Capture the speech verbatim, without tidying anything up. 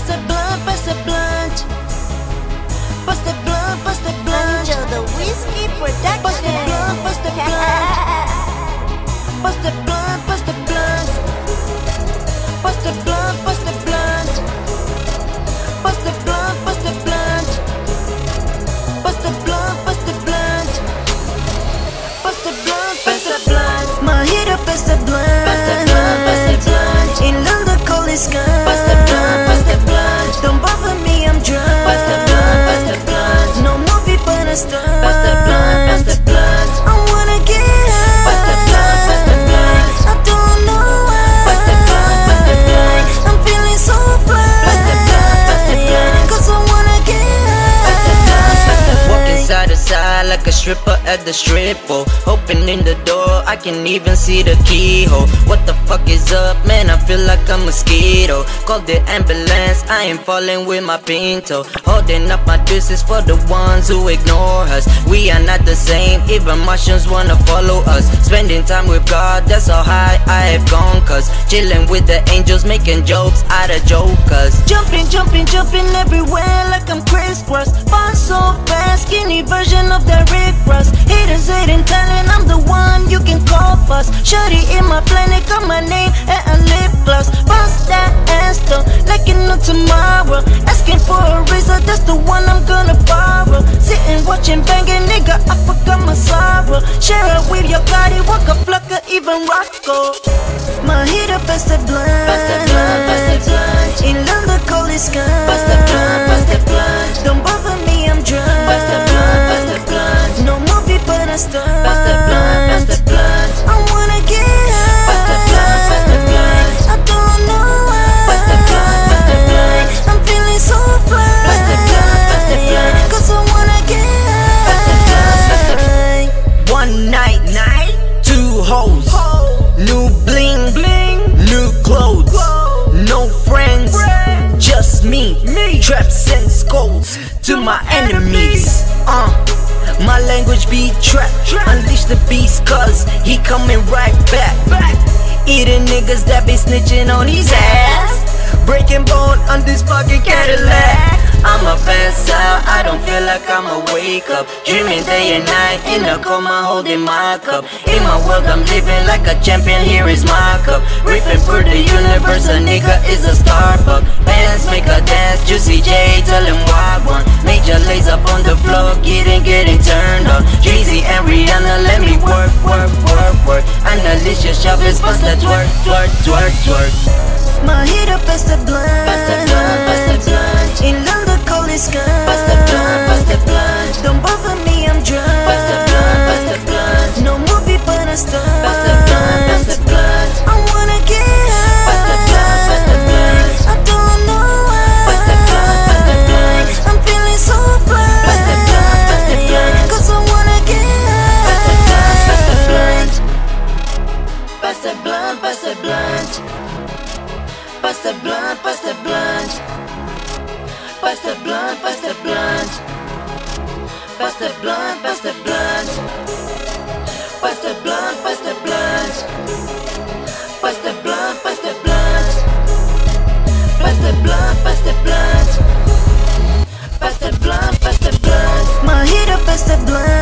Pass the blunt, pass the blunt. Pass the blunt, pass the blunt. Until the whiskey production. Pass the blunt, pass the blunt. Pass the blunt, pass the blunt. Pass the blunt, pass the blunt. Pass the blunt, pass the blunt. Pass the blunt, pass the blunt. Pass the blunt, pass the blunt. My hitter, pass the blunt. Pass the blunt, pass the blunt. In London, call it gun. Pass the blunt, pass the blunt. Don't bother me, I'm drunk. Pass the blunt, pass the blunt. No movie, but I stunt. Pass the blunt, pass the blunt. I wanna get high. Pass the blunt, pass the blunt. I don't know why. Pass the blunt, pass the blunt. I'm feeling so fly. Pass the blunt, pass the blunt. Cause I wanna get high. Pass the blunt, pass the blunt. Walking side to side like a stripper at the strip pole. Opening the door, I can even see the keyhole. What the fuck is up, man? I feel like a mosquito. Call the ambulance, I am falling with my pinto. Holding up my deuces for the ones who ignore us. We are not the same, even Martians wanna follow us. Spending time with God, that's how high I have gone. Cause chilling with the angels, making jokes out of jokers. Jumping, jumping, jumping everywhere like I'm crisscross. Fun so fast, skinny version of that Rick Ross. Haters hating, telling I'm the one you can call boss. Shorty in my planet, got my name and a lip gloss. Bust that ass though, like you know tomorrow. Asking for a razor, that's the one I'm gonna borrow. Sitting watching banging, nigga, I forgot my sorrow. Share it with your body, walk a flucker, even Rocco. My hitter, pass the blunt. Pass the blunt, pass the blunt. In London, call it gun. Pass the blunt, pass the blunt. Don't bother me, I'm drunk. Pass the blunt, pass the blunt. No movie, but I stunt. Pass the blunt, pass the blunt. I wanna get high. Pass the blunt, pass the blunt. I don't know why. Pass the blunt, pass the blunt. I'm feeling so fly. Pass the blunt, pass the blunt. Cause I wanna get high. Pass the blunt, pass the blunt. One night, night, two hoes, new bling, bling, new clothes, no friends, just me, me. Traps and scolds to my enemies. Uh, my language be trap, unleash the beast, cause he coming right back. Eating niggas that be snitching on his ass, breaking bone on this fucking Cadillac. I'ma pass out, I don't feel like I'ma wake up. Dreaming day and night, in a coma holding my cup. In my world I'm living like a champion, here is my cup. Ripping through the universe, a nigga is a Starbucks. Bands make a dance, Juicy J tell him why one. Major lays up on the floor, getting, getting turned on. Jeezy and Rihanna, let me work, work, work, work. And Alicia Chavez, bust the twerk, twerk, twerk, twerk. My hitter, pass the blunt. Pass the blunt, pass the blunt. In London, call it gun. Pass the blunt, pass the blunt. Don't bother me, I'm drunk. Pass the blunt, pass the blunt. No movie, but I stunt. Pass the blunt, pass the blunt. I wanna get high. Pass the blunt, pass the blunt. I don't know why. Pass the blunt, pass the blunt. I'm feeling so fly. Pass the blunt, pass the blunt. Cause I wanna get high. Pass the blunt, pass the blunt. Pass the blunt, pass the blunt. Pass the blunt, pass the blunt. Pass the blunt, pass the blunt. Pass the blunt, pass the blunt. Pass the blunt, pass the blunt. Pass the blunt, pass the blunt. Pass the blunt, pass the blunt. Pass the blunt, pass the blunt. My hitter, pass the blunt.